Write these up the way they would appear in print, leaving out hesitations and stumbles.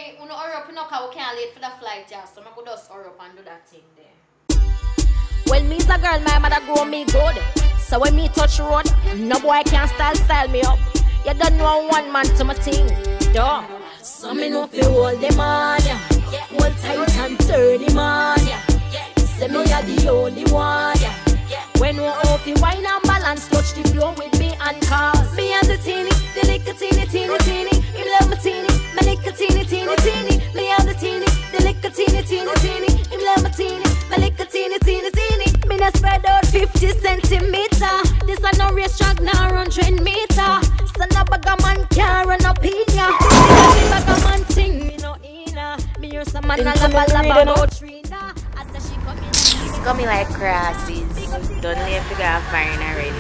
me, you know, hurry up, you know, because we can't late for the flight, yeah. So I could just hurry up and do that thing there. Well, me's a girl, my mother grow me good. So when me touch road, no boy can style me up. You don't know one man to my thing, duh. So me know fi hold them on, yeah. Hold tight and turn him on, yeah. Say me a the only one, yeah. When we off you wine and balance, touch the floor with me and cause me and the teeny, the little teeny, teeny, teeny. Him love my teeny, my little teeny, teeny, teeny. Me and the teeny, the little teeny, teeny, teeny. Him love my teeny, my little teeny, teeny, teeny. Me not spread out 50 centimeter. This a no racetrack, now 100 meter. So no bugger man can't run up in ya. Me bugger man thing, me no inna. Me hear some man a laba about Trina. I say she coming. It's coming like crosses. Don't leave to go firing already.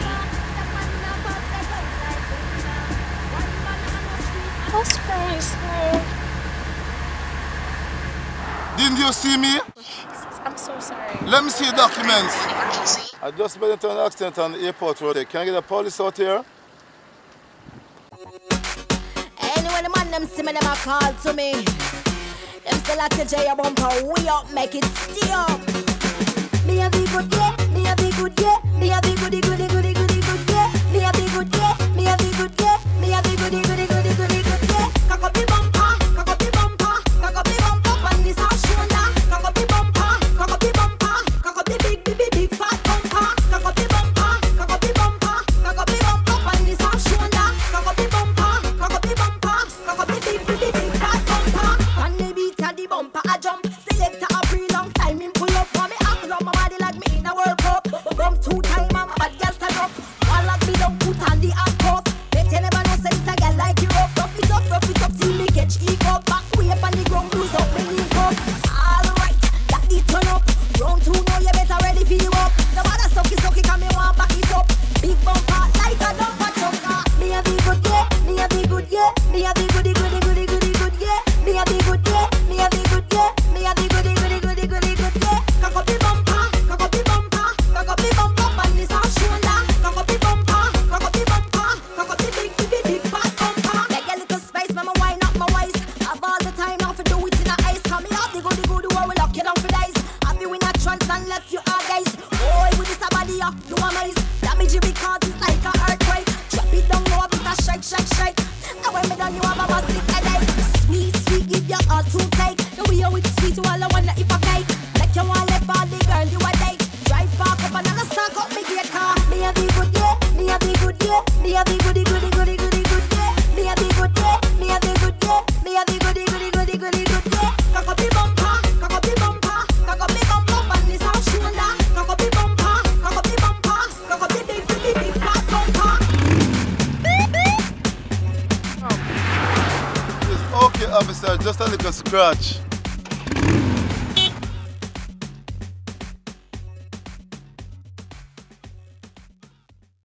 What's nice, Didn't you see me? I'm so sorry. Let me see your documents. I just made an accident on the airport road. Can I get a police out here? Anyway, the man them see me, them a call to me. Them say Latty J a Bumpa, we up, make it stay up. Me a be good, yeah. Me a be good, yeah. Me a be goody, goody, goody, goody, good, yeah. Me a be good, yeah. Me a be good, yeah. Me a be goody, goody, goody, goody, good, yeah. Cock up the bumper, cock up the bumper, cock up the bumper, and this our shoulder. Cock up the bumper, cock up the bumper, cock up the big fat bumper. Cock up the bumper, cock up the bumper, cock up the bumper, and this our shoulder. Cock up the bumper, cock up the bumper, cock up the big fat bumper. And the beat of the bumper a jump. Selector a pre long time him pull up for me. Act up my body like me in a World Cup. Come 2 times and my bad girl stand up. All of me don't put on the handcuff. Bet you never know sense a girl like you rough. Rough it up, see me catch equal. Back way up on the ground, lose up, me link up. Alright, that the turn up. Round 2 now you better ready for you up. No matter sucky, come me want back it up. Big bumper like a dumper chunker. Me a be good, yeah. Me a be good, yeah. Me a be goody, goody, goody, goody, good, yeah. Me a be good, yeah. Me a be good, yeah. Me a be goody, goody, goody, goody, good, yeah. Cock up the bumper, cock up the bumper, cock up the bumper, and this our shoulder. Cock up the bumper, cock up the bumper, cock up the big fat bumper. Like a little space, mama wine up my waist. Have all the time now for do it in the ice. Come me out the good, one will lock you down for days. Have you in a trance and left you all guys. Boy, with this a body up, you amaze. Damage you because it's like a earthquake. Drop it down low, with a shake. And when me done, you have a massive headache. Sweet, give your all to take. The way you with sweet, all I wonder if I cake. Like you want left all the girl you a date. Drive park up and I'll stack up me great car. Me a be good, yeah. Me a be good, yeah. Me a be goody, goody, goody, goody, good, yeah. Me a be good, yeah. Me a be good, yeah. Me a be goody, goody, goody, goody, good, yeah. Cock up the bumper, cock up the bumper, cock up the bumper, and this our shoulder. Cock up the bumper, cock up the bumper, cock up the big fat bumper. It's okay, officer, just a little scratch.